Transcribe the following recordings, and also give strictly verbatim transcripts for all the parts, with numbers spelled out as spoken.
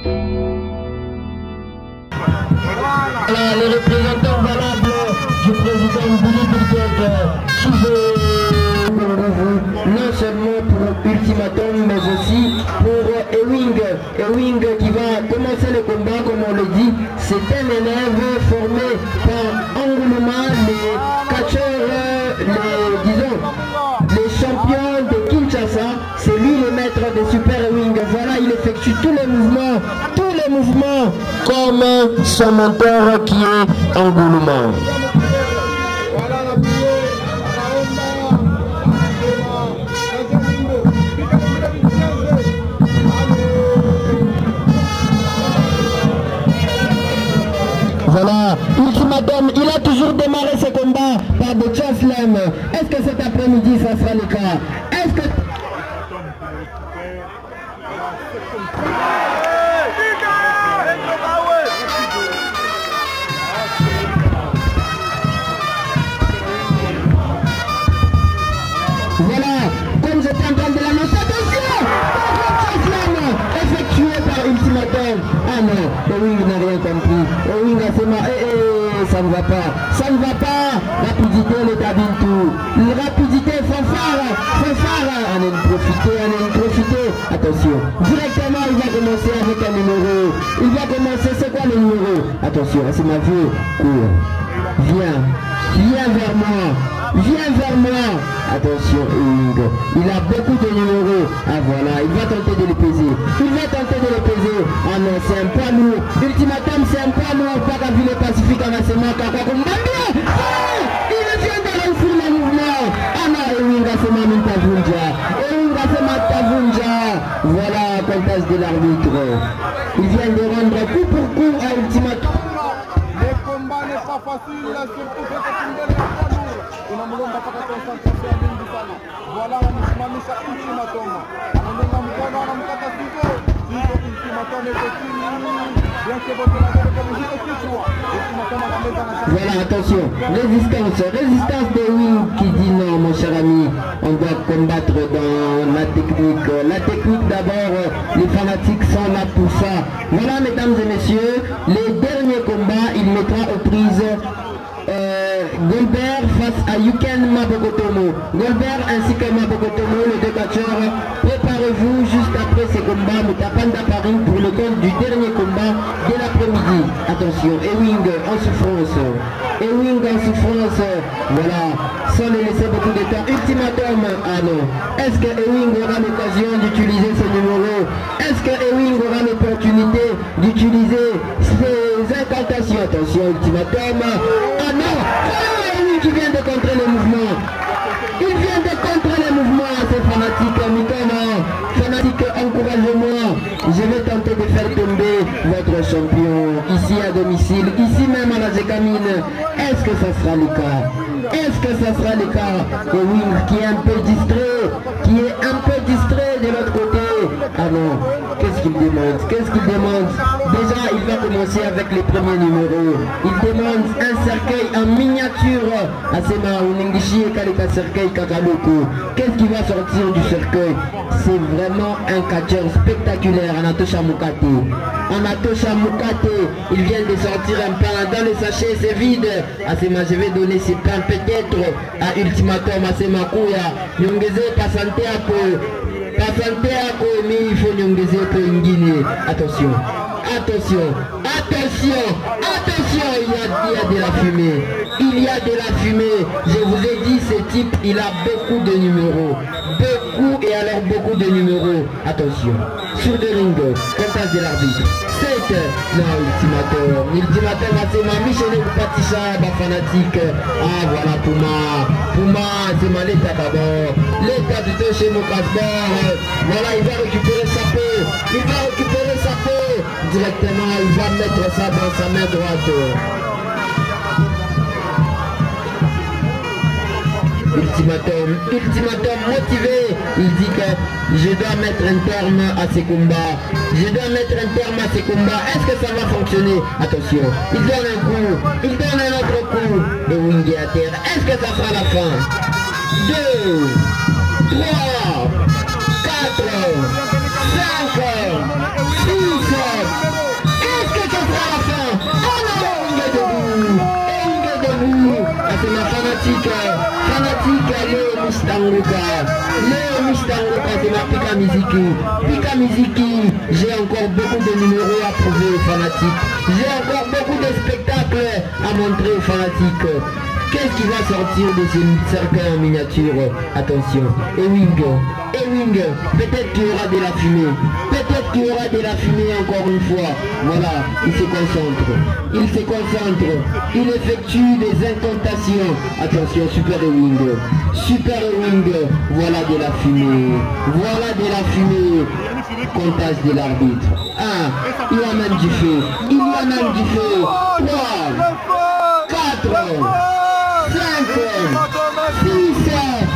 Voilà, les représentants valables du président Billy Bilkek qui veut non seulement pour Ultimatum mais aussi pour Ewing. Ewing qui va commencer le combat, comme on le dit. C'est un élève formé par Angouluma, les catcheurs, les, disons, les champions de Kinshasa. C'est lui le maître des Super Ewing. Voilà, il effectue tous les mouvements, tous les mouvements comme son mentor qui est Angouluma. Voilà, Ultimatum, il a toujours démarré ses combats par des Slam. Est-ce que cet après-midi ça sera le cas? Est-ce que... Voilà, comme j'étais en train de l'annoncer, attention, effectué par Ultimatum. Ah non, Ewing n'a rien compris. Ewing a fait mal. Eh, eh, ça ne va pas. Ça ne va pas. Rapidité, le Tabintou. Rapidité, fanfare. Fanfare. On aime profiter, on aime profiter. Attention. Directement, il va commencer avec un numéro. Il va commencer, c'est quoi le numéro? Attention, c'est ma vue. Cours. Viens. Viens vers moi. Viens vers moi. Attention, Ewing. Il a beaucoup de numéros. Ah voilà, il va tenter de les peser. Il va tenter de les peser. Ah non, c'est un poids lourd. Ultimatum, c'est un poids lourd. Pas qu'à vu le Pacifique en assemblée. Il vient de réussir le mouvement. Ah non, Ewing a fait ma Tavunja. Ewing a fait ma Tavunja. Voilà, comptage de l'arbitre. Il vient de rendre coup pour coup à Ultimatum. Le combat n'est pas facile, surtout que c'est unamulomba mpaka concentration ya mingi sana. Voilà, anamsimamisha Ultimatum. Anaenda mkono, anamkata siko. Siko Ultimatum iko chini. Bien que votre nagere comme jiko kichwa. Ultimatum anameza na chakula. Voilà, attention. Résistance. Résistance de Ewing qui dit non, mon cher ami. On doit combattre dans la technique. La technique d'abord, les fanatiques sont là pour ça. Voilà, mesdames et messieurs, les derniers combats, il mettra aux prises Euh, Goldberg face à Yuken Mabokotomo. Goldberg ainsi que Mabokotomo, les deux catcheurs. Préparez-vous juste après ces combats. Mutapanda Paris pour le compte du dernier combat de l'après-midi. Attention, Ewing en souffrance. Ewing en souffrance. Voilà, sans le laisser beaucoup de temps. Ultimatum. Ah non. Est-ce que Ewing aura l'occasion d'utiliser ce numéro? Est-ce que Ewing aura l'opportunité d'utiliser ses incantations? Attention, Ultimatum. Ah non, Ewing qui vient de contrer le mouvement. Il vient de contrer le mouvement à ces fanatiques. Mikoma, fanatiques, encouragez-moi. Je vais tenter de faire tomber votre champion ici à domicile, ici même à la Zekamine. Est-ce que ça sera le cas? Est-ce que ça sera le cas? Ewing qui est un peu distrait, qui est un peu distrait de l'autre côté. Ah non, qu'est-ce qu'il demande? Qu'est-ce qu'il demande? Déjà, il va commencer avec les premiers numéros. Il demande un cercueil en miniature à Sema Uningishi et Kalika Cercueil Kakaloko. Qu'est-ce qui va sortir du cercueil? C'est vraiment un catcheur spectaculaire, Anatosha Mukate. Anatosha Mukate, il vient de sortir un pain dans le sachet, c'est vide. À Sema, je vais donner ces pains peut-être à Ultimatum, à Sema Kouya. Nyongeze, passante à peu. Passante à peu, mais il faut nyongeze peu ingine. Attention. Attention, attention, attention, il y, a, il y a de la fumée, il y a de la fumée, je vous ai dit, ce type, il a beaucoup de numéros, beaucoup et alors beaucoup de numéros, attention, sur le ring, comptage de l'arbitre, sept, non, Ultimatum, Ultimatum a ses mamies, chez les Patisha, ma fanatique, ah voilà, Puma, Puma, c'est ma l'état d'abord, l'état du deux chez mon passeport, voilà, il va récupérer sa peau, il va récupérer sa peau, directement, il va mettre ça dans sa main droite. Ultimatum, Ultimatum motivé, il dit que je dois mettre un terme à ces combats. Je dois mettre un terme à ces combats. Est-ce que ça va fonctionner? Attention, il donne un coup, il donne un autre coup. Le wing est à terre. Est-ce que ça sera la fin? deux, trois, quatre, cinq, six, Mistanguka. Léo Mistanguka de la Pika Miziki. Pika Miziki, j'ai encore beaucoup de numéros à prouver aux fanatiques. J'ai encore beaucoup de spectacles à montrer aux fanatiques. Qu'est-ce qui va sortir de ce cercueil en miniature? Attention, Ewing, Ewing, peut-être qu'il y aura de la fumée. Peut-être qu'il y aura de la fumée encore une fois. Voilà, il se concentre. Il se concentre. Il effectue des incantations. Attention, Super Ewing. Super Ewing. Voilà de la fumée. Voilà de la fumée. Comptage de l'arbitre. un. Il y a même du feu. Il y a même du feu. trois. quatre. cinq. six.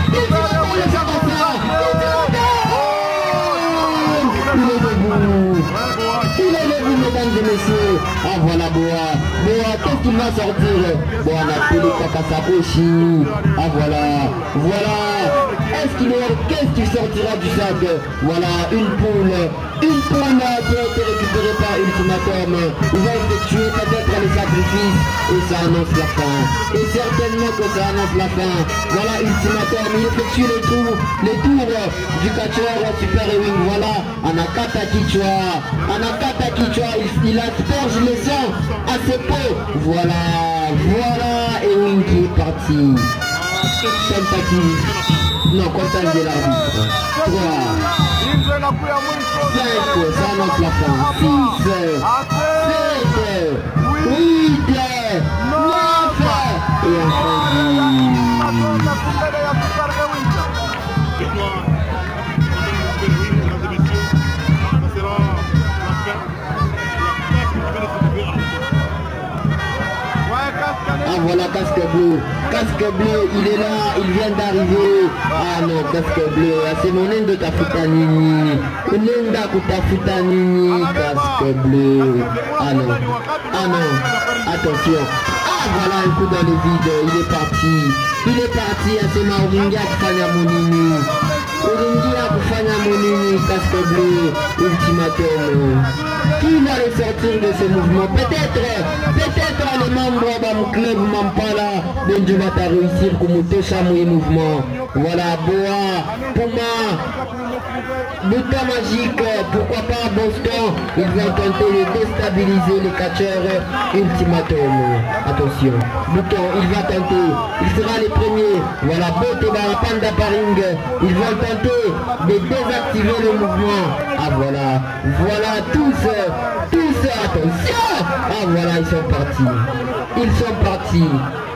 Il est debout. Il est debout, mesdames et messieurs. Ah voilà Boa. Boa, qu'est-ce qu'il va sortir? Bon, on a pris le Kakasakoshi. Ah voilà. Voilà. Est-ce qu'il est... Qu'est-ce qui sortira du sac? Voilà, une poule. Une poule qui a été récupérée par Ultimatum. Il va effectuer peut-être le sacrifice. Et ça annonce la fin. Et certainement que ça annonce la fin. Voilà Ultimatum. Il effectue les tours. Les tours du catcheur Super Ewing. Voilà. Anakata Kichwa. Anakata Kichwa. Il, il asperge le sang à ses peaux. Voilà. Voilà Ewing qui est parti. Tentative. Non, comptage de l'arbitre. trois. cinq, ça annonce la fin. six, sept, huit, neuf, et enfin ah voilà, casque bleu, casque bleu, il est là, il vient d'arriver. Ah non, casque bleu, c'est mon nom de Tafutanini. Nenda Kutafutanini, casque bleu. Ah non, ah non, attention. Ah voilà, un coup dans le vide, il est parti. Il est parti à ce Maoringa Kufanya Monini. Oringia Kufanya Monini, casque bleu, Ultimatum. Qui va ressortir de ce mouvement? Peut-être, peut-être les membres de mon club Mampala, de Dieu va réussir comme tout ça mouvement. Voilà, Boa, Puma, bouton magique, pourquoi pas Boston, ils vont tenter de déstabiliser les catcheurs Ultimatum. Attention, bouton, il va tenter, il sera les premiers. Voilà, Boteba, Panda Paring, ils vont tenter de désactiver le mouvement. Ah voilà, voilà tous. Tous, attention. Ah voilà, ils sont partis. Ils sont partis.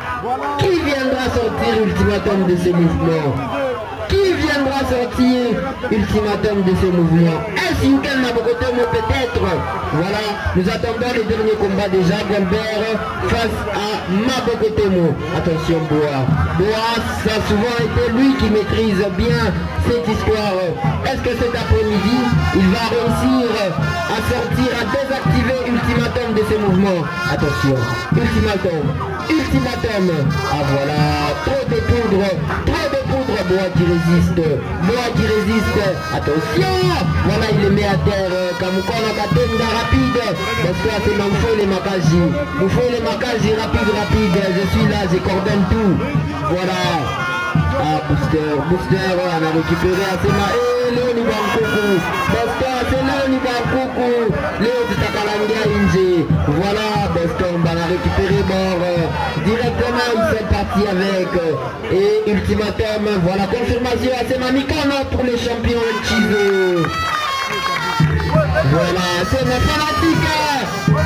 Qui viendra sortir Ultimatum de ce mouvement? Qui viendra sortir Ultimatum de ce mouvement? Est-ce Yuken Nabokotomo peut-être? Voilà, nous attendons le dernier combat déjà. Gambert face à Mabokotemo. Attention Boa. Boa, ça a souvent été lui qui maîtrise bien cette histoire. Est-ce que cet après-midi, il va réussir à sortir, à désactiver Ultimatum de ce mouvement? Attention, Ultimatum. Ultimatum. Ah voilà, trop de poudre, trop de poudre. Boa qui résiste, Boa qui résiste. Attention, voilà, il le met à terre. Kamukona Katenda rapide. Parce que c'est Moufou les Makaji. Moufou les Makaji, rapide, rapide. Je suis là, je coordonne tout. Voilà. Ah, Booster, Booster, on a récupéré Asema. Eh, Léo Nibankoukou. Boston, c'est Léo Nibankoukou. Léo Takalangia Inje. Voilà, Boston, on a récupéré bord. Directement, il s'est parti avec. Et Ultimatum, voilà, confirmation Asema Mikano pour les champions Chizo. Voilà, c'est mes fanatiques.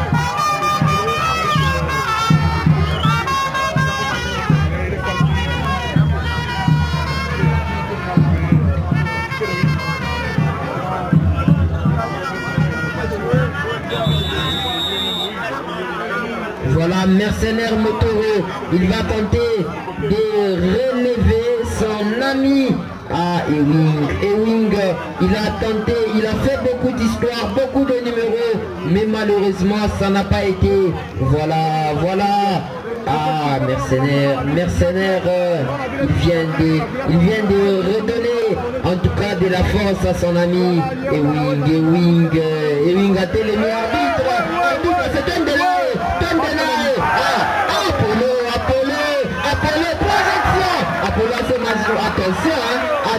Voilà, Mercenaire Motoro, il va tenter de relever son ami. Ah, Ewing, Ewing, il a tenté, il a fait beaucoup d'histoires, beaucoup de numéros, mais malheureusement, ça n'a pas été. Voilà, voilà. Ah, Mercenaire, Mercenaire, euh, il vient de, il vient de redonner, en tout cas, de la force à son ami. Ewing, Ewing, euh, Ewing a été le meilleur arbitre. Arbitre, c'est un délai, un délai. Ah, Apollo, Apollo, Apollo, projection. Apollo, c'est magique, attention.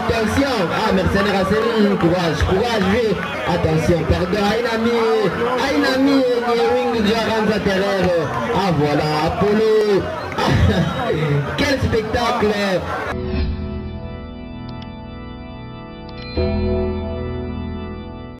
attention. Ah, mercenaire à série, courage, courage, oui. Attention, pardon, Ainami, Ainami, Wing Jarans à terre. Ah, voilà, Apollo,